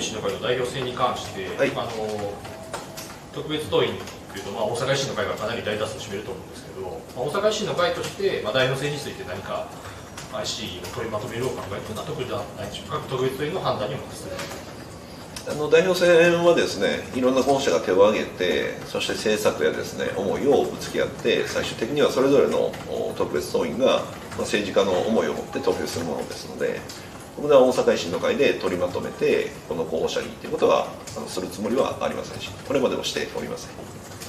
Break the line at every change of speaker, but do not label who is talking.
維新の会の代表選に関して、
はい、
特別党員というと、大阪維新の会がかなり大多数を占めると思うんですけど、大阪維新の会として、代表選について何か IC を取りまとめるお考えというのは特にないでしょうか。特別党員の判断にお任せする。
代表選はですね、いろんな候補者が手を挙げて、そして政策やですね、思いをぶつけ合って、最終的にはそれぞれの特別党員が政治家の思いを持って投票するものですので、僕は大阪維新の会で取りまとめて、この候補者にということはするつもりはありませんし、これまでもしておりません。